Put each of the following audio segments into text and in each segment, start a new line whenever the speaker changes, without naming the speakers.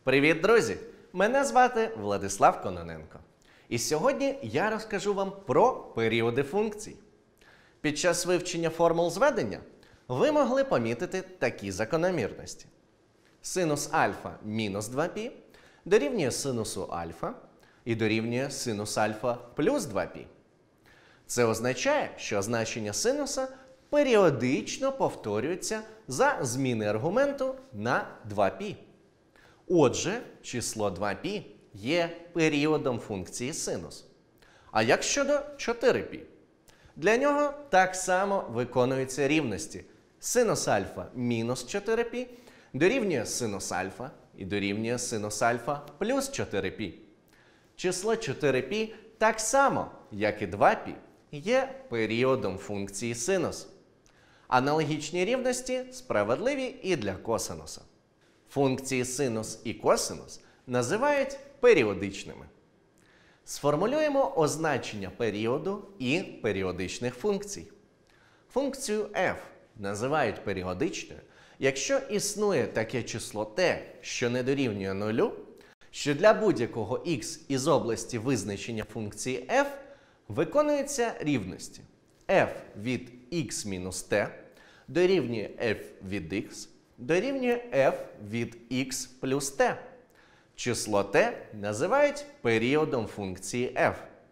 Привіт, друзі! Мене звати Владислав Кононенко. І сьогодні я розкажу вам про періоди функцій. Під час вивчення формул зведення ви могли помітити такі закономірності. Синус альфа мінус 2π дорівнює синусу альфа і дорівнює синус альфа плюс 2π. Це означає, що значення синуса періодично повторюється за зміни аргументу на 2π. Отже, число 2π є періодом функції синус. А як щодо 4π? Для нього так само виконуються рівності. Синус альфа мінус 4π дорівнює синус альфа і дорівнює синус альфа плюс 4π. Число 4π так само, як і 2π, є періодом функції синус. Аналогічні рівності справедливі і для косинуса. Функції синус і косинус називають періодичними. Сформулюємо означення періоду і періодичних функцій. Функцію f називають періодичною, якщо існує таке число t, що не дорівнює нулю, що для будь-якого x із області визначення функції f виконуються рівності f від x мінус t дорівнює f від x дорівнює f від x плюс t. Число t називають періодом функції f.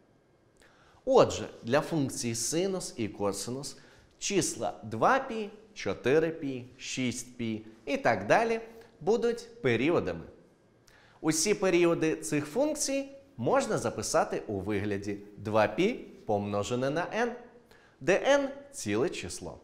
Отже, для функцій синус і косинус числа 2π, 4π, 6π і так далі будуть періодами. Усі періоди цих функцій можна записати у вигляді 2π помножене на n, де n – ціле число.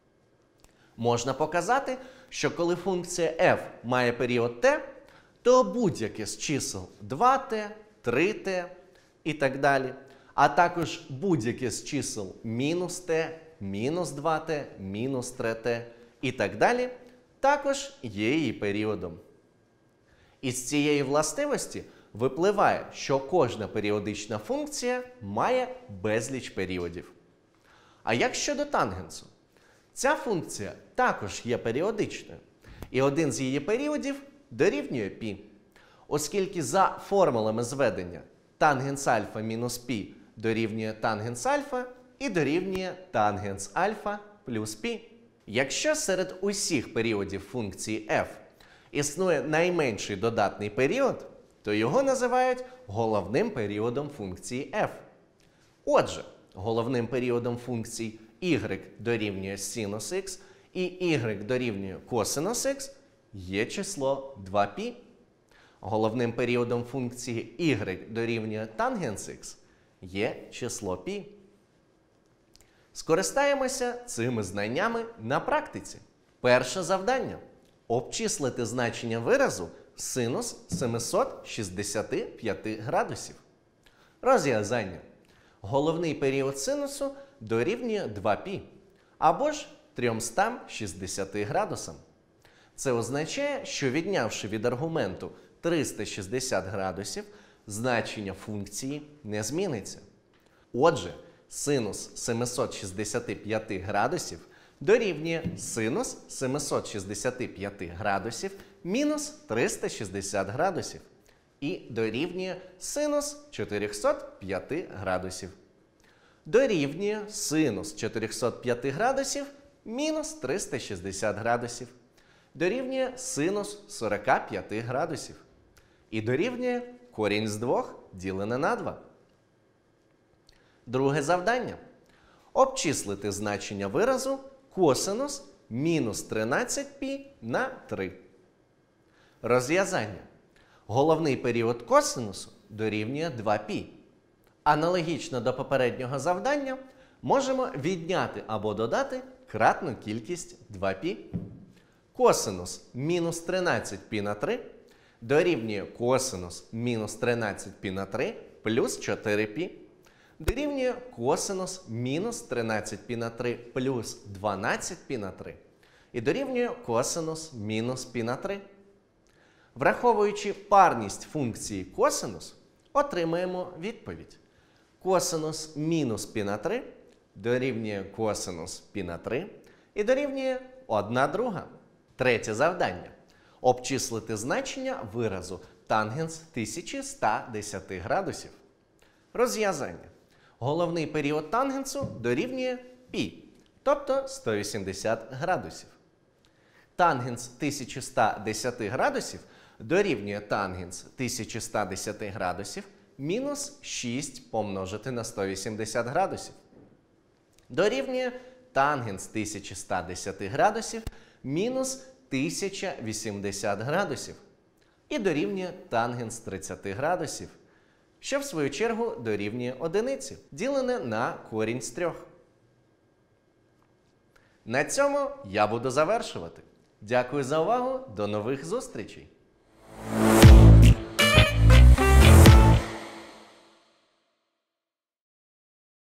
Можна показати, що коли функція f має період t, то будь-яке з чисел 2t, 3t і так далі, а також будь-яке з чисел мінус t, мінус 2t, мінус 3t і так далі, також є її періодом. Із цієї властивості випливає, що кожна періодична функція має безліч періодів. А як щодо тангенсу? Ця функція також є періодичною, і один з її періодів дорівнює π. Оскільки за формулами зведення тангенс альфа мінус π дорівнює тангенс альфа і дорівнює тангенс альфа плюс π. Якщо серед усіх періодів функції f існує найменший додатний період, то його називають головним періодом функції f. Отже, головним періодом функцій y дорівнює синус х і y дорівнює косинус х є число 2π. Головним періодом функції y дорівнює тангенс х є число π. Скористаємося цими знаннями на практиці. Перше завдання – обчислити значення виразу синус 765 градусів. Розв'язання. Головний період синусу дорівнює 2π, або ж 360 градусам. Це означає, що віднявши від аргументу 360 градусів, значення функції не зміниться. Отже, синус 765 градусів дорівнює синус 765 градусів мінус 360 градусів і дорівнює синус 405 градусів. Дорівнює синус 405 градусів мінус 360 градусів. Дорівнює синус 45 градусів. І дорівнює корінь з 2 ділене на 2. Друге завдання. Обчислити значення виразу косинус мінус 13π на 3. Розв'язання. Головний період косинусу дорівнює 2π. Аналогічно до попереднього завдання можемо відняти або додати кратну кількість 2π. Косинус мінус 13π на 3 дорівнює косинус мінус 13π на 3 плюс 4π. Дорівнює косинус мінус 13π на 3 плюс 12π на 3. І дорівнює косинус мінус π на 3. Враховуючи парність функції косинус, отримаємо відповідь. Косинус мінус π на 3 дорівнює косинус π на 3 і дорівнює 1/2. Третє завдання. Обчислити значення виразу тангенс 1110 градусів. Розв'язання. Головний період тангенсу дорівнює π, тобто 180 градусів. Тангенс 1110 градусів дорівнює тангенс 1110 градусів мінус 6 помножити на 180 градусів. Дорівнює тангенс 1110 градусів мінус 1080 градусів. І дорівнює тангенс 30 градусів, що в свою чергу дорівнює одиниці, ділене на корінь з 3. На цьому я буду завершувати. Дякую за увагу, до нових зустрічей!